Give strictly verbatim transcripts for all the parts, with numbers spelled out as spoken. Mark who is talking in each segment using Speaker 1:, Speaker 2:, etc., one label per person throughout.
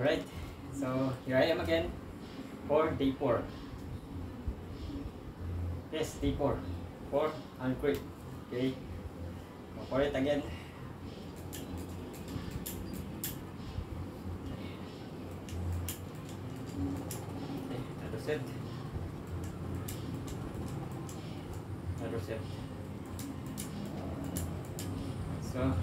Speaker 1: Alright, so here I am again for day four. Yes, day four. For hand grip. Okay, go for it again. Okay, another set. Another set. So,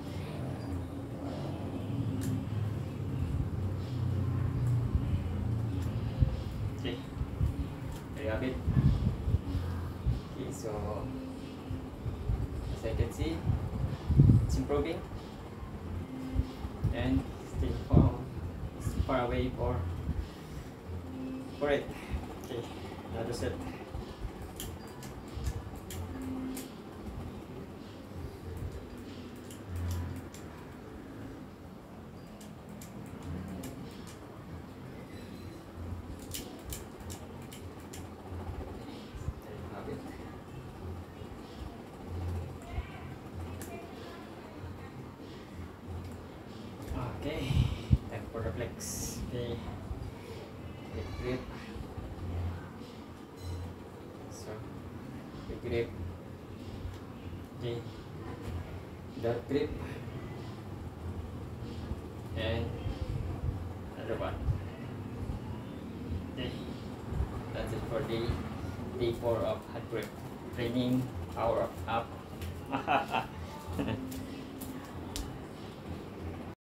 Speaker 1: okay, there you have it. Okay, so as I can see, it's improving and still far, it's far away for for it. Okay, another set. Okay, time for the flex. Okay, big grip. So, big grip. Okay, that grip. And another one. Okay, that's it for the day four of hand grip training power up.